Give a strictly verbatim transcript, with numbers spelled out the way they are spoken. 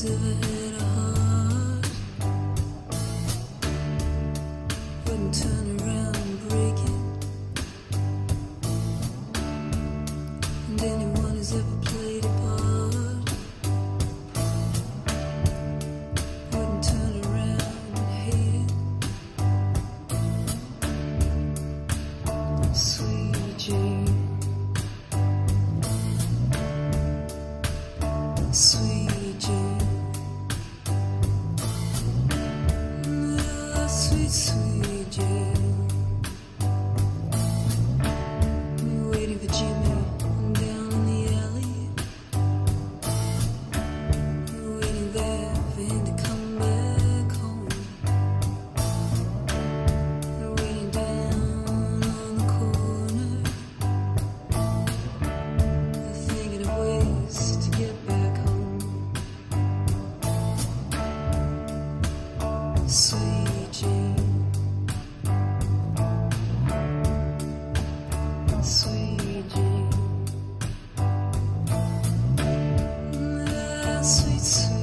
nobody's ever had a heart. Wouldn't turn around and break it. And anyone who's ever played a part wouldn't turn around and hate it. Sweet Jane. Sweet Jane, oh, sweet, sweet Jane, waiting for Jimmy down in the alley, waiting there for him to come back home, waiting down on the corner, thinking of ways to get back. Sweet Jane, sweet Jane, ah, sweet, sweet.